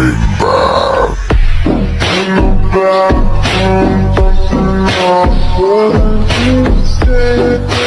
way back. In the bathroom, busting off what you said.